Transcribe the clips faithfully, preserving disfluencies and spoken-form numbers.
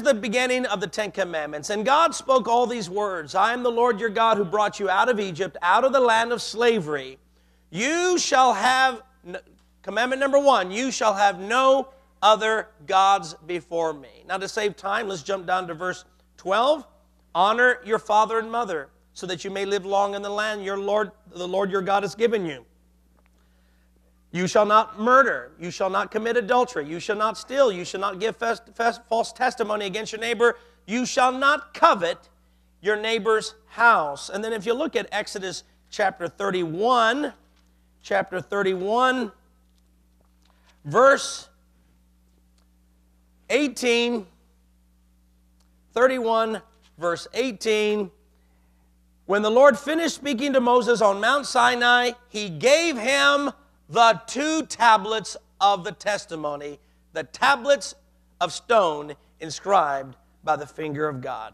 here's the beginning of the Ten Commandments. And God spoke all these words. I am the Lord your God who brought you out of Egypt, out of the land of slavery. You shall have, commandment number one, you shall have no other gods before me. Now to save time, let's jump down to verse twelve. Honor your father and mother, so that you may live long in the land your Lord, the Lord your God has given you. You shall not murder. You shall not commit adultery. You shall not steal. You shall not give fest, fest, false testimony against your neighbor. You shall not covet your neighbor's house. And then if you look at Exodus chapter thirty-one, chapter thirty-one, verse eighteen, thirty-one, verse eighteen, when the Lord finished speaking to Moses on Mount Sinai, he gave him the two tablets of the testimony, the tablets of stone inscribed by the finger of God.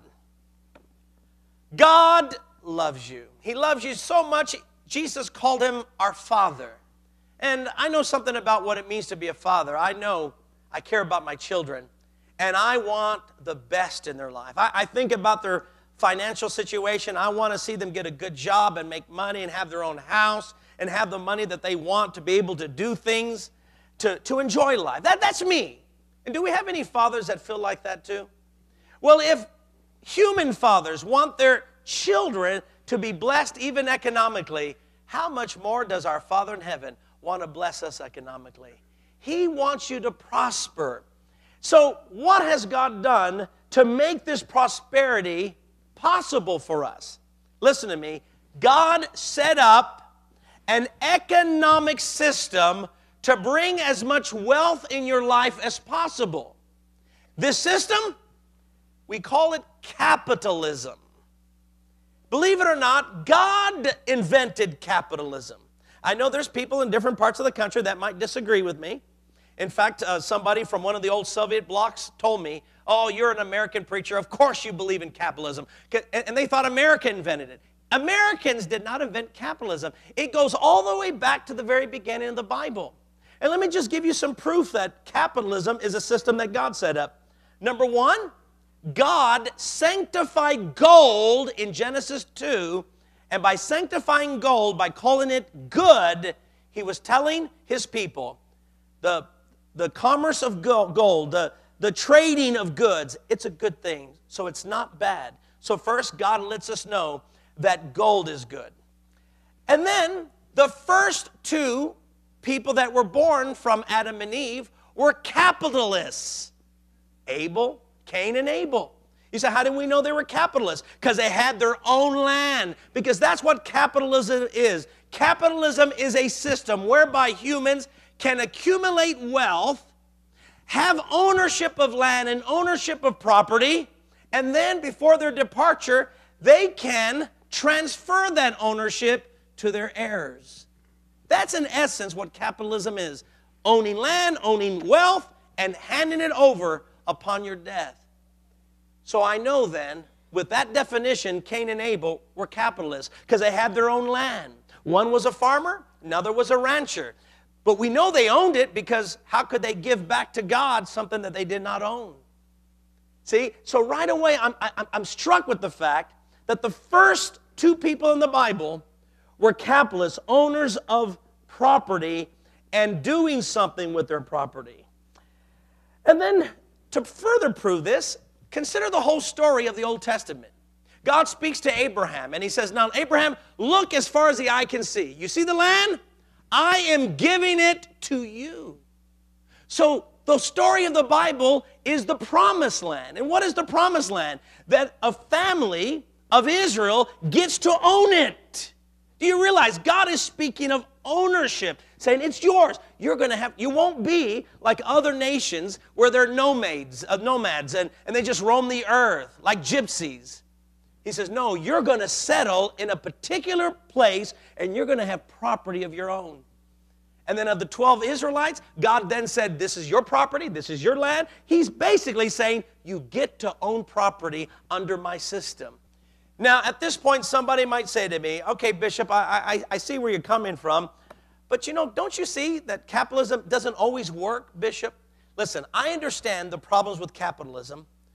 God loves you. He loves you so much, Jesus called him our Father. And I know something about what it means to be a father. I know I care about my children, and I want the best in their life. I, I think about their financial situation. I want to see them get a good job and make money and have their own house and have the money that they want to be able to do things, to, to enjoy life. That, that's me. And do we have any fathers that feel like that too? Well, if human fathers want their children to be blessed even economically, how much more does our Father in heaven want to bless us economically? He wants you to prosper. So what has God done to make this prosperity possible for us? Listen to me. God set up an economic system to bring as much wealth in your life as possible. This system, we call it capitalism. Believe it or not, God invented capitalism. I know there's people in different parts of the country that might disagree with me. In fact, uh, somebody from one of the old Soviet blocs told me, oh, you're an American preacher, of course you believe in capitalism. And they thought America invented it. Americans did not invent capitalism. It goes all the way back to the very beginning of the Bible. And let me just give you some proof that capitalism is a system that God set up. Number one, God sanctified gold in Genesis two, and by sanctifying gold, by calling it good, he was telling his people, the, the commerce of gold, the, the trading of goods, it's a good thing, so it's not bad. So first, God lets us know that gold is good. And then the first two people that were born from Adam and Eve were capitalists. Abel, Cain and Abel. You say, how do we know they were capitalists? Because they had their own land. Because that's what capitalism is. Capitalism is a system whereby humans can accumulate wealth, have ownership of land and ownership of property, and then before their departure, they can transfer that ownership to their heirs. That's in essence what capitalism is. Owning land, owning wealth, and handing it over upon your death. So I know then, with that definition, Cain and Abel were capitalists because they had their own land. One was a farmer, another was a rancher. But we know they owned it because how could they give back to God something that they did not own? See, so right away I'm, I'm, I'm struck with the fact that the first two people in the Bible were capitalists, owners of property, and doing something with their property. And then, to further prove this, consider the whole story of the Old Testament. God speaks to Abraham, and he says, now, Abraham, look as far as the eye can see. You see the land? I am giving it to you. So, the story of the Bible is the promised land. And what is the promised land? That a family of Israel gets to own it. Do you realize God is speaking of ownership, saying it's yours. You're going to have, you won't be like other nations where they're nomads, uh, nomads and, and they just roam the earth like gypsies. He says, no, you're going to settle in a particular place and you're going to have property of your own. And then of the twelve Israelites, God then said, this is your property, this is your land. He's basically saying, you get to own property under my system. Now, at this point, somebody might say to me, okay, Bishop, I, I, I see where you're coming from, but you know, don't you see that capitalism doesn't always work, Bishop? Listen, I understand the problems with capitalism,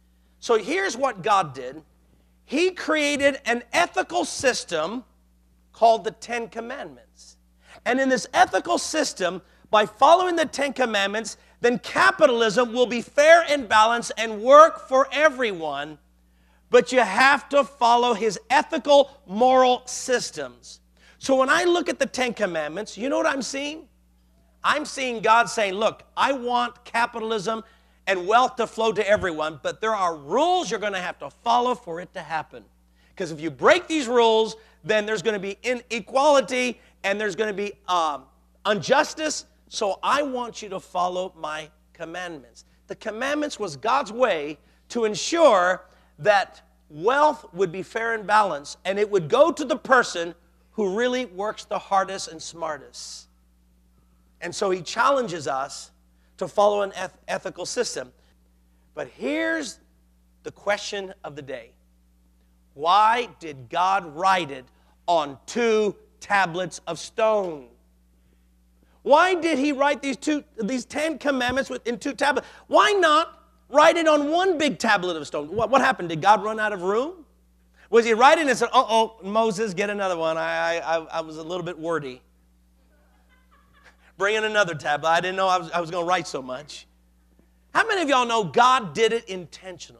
So here's what God did. He created an ethical system called the Ten Commandments. And in this ethical system, by following the Ten Commandments, then capitalism will be fair and balanced and work for everyone. But you have to follow his ethical, moral systems. So when I look at the Ten Commandments, you know what I'm seeing? I'm seeing God saying, look, I want capitalism and wealth to flow to everyone, but there are rules you're going to have to follow for it to happen. Because if you break these rules, then there's going to be inequality and there's going to be um, injustice. So I want you to follow my commandments. The commandments was God's way to ensure that wealth would be fair and balanced, and it would go to the person who really works the hardest and smartest. And so he challenges us to follow an eth- ethical system. But here's the question of the day. Why did God write it on two tablets of stone? Why did he write these two, these Ten Commandments in two tablets? Why not write it on one big tablet of stone? What, what happened? Did God run out of room? Was he writing and said, uh-oh, Moses, get another one. I, I, I was a little bit wordy. Bring in another tablet. I didn't know I was, I was going to write so much. How many of y'all know God did it intentionally?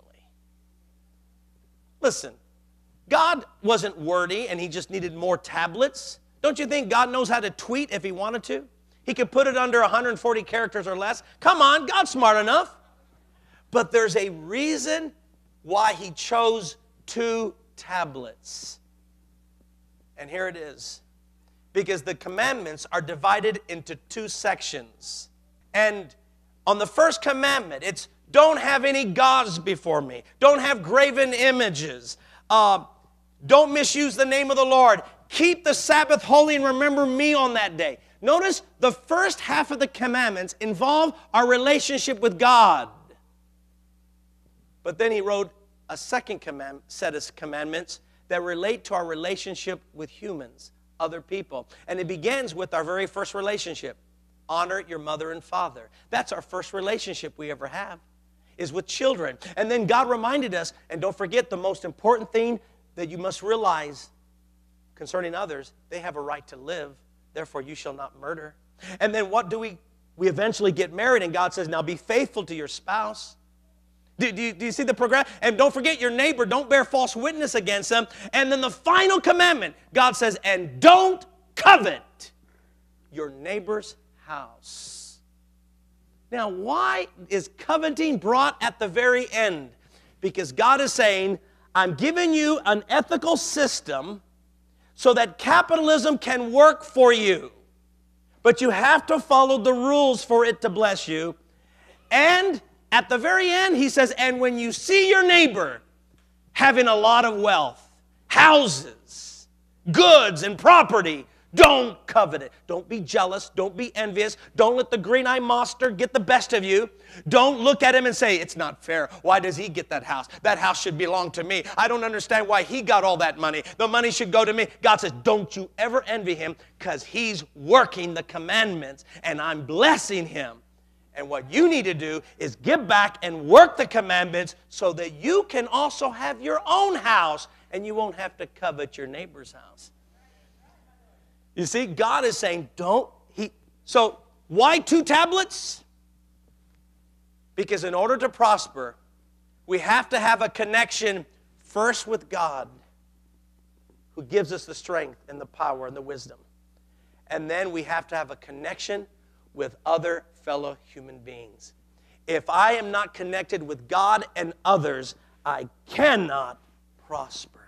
Listen, God wasn't wordy and he just needed more tablets. Don't you think God knows how to tweet if he wanted to? He could put it under one hundred forty characters or less. Come on, God's smart enough. But there's a reason why he chose two tablets. And here it is. Because the commandments are divided into two sections. And on the first commandment, it's don't have any gods before me. Don't have graven images. Uh, don't misuse the name of the Lord. Keep the Sabbath holy and remember me on that day. Notice the first half of the commandments involve our relationship with God. But then he wrote a second command, set of commandments that relate to our relationship with humans, other people. And it begins with our very first relationship. Honor your mother and father. That's our first relationship we ever have, is with children. And then God reminded us, and don't forget the most important thing that you must realize concerning others, they have a right to live. Therefore, you shall not murder. And then what do we, we eventually get married, and God says, now be faithful to your spouse. Do, do, you, do you see the program? And don't forget your neighbor. Don't bear false witness against them. And then the final commandment, God says, and don't covet your neighbor's house. Now, why is coveting brought at the very end? Because God is saying, I'm giving you an ethical system so that capitalism can work for you. But you have to follow the rules for it to bless you. And at the very end, he says, and when you see your neighbor having a lot of wealth, houses, goods, and property, don't covet it. Don't be jealous. Don't be envious. Don't let the green-eyed monster get the best of you. Don't look at him and say, it's not fair. Why does he get that house? That house should belong to me. I don't understand why he got all that money. The money should go to me. God says, don't you ever envy him, because he's working the commandments and I'm blessing him. And what you need to do is give back and work the commandments so that you can also have your own house and you won't have to covet your neighbor's house. You see, God is saying, don't. He. So why two tablets? Because in order to prosper, we have to have a connection first with God, who gives us the strength and the power and the wisdom. And then we have to have a connection with other fellow human beings. If I am not connected with God and others, I cannot prosper.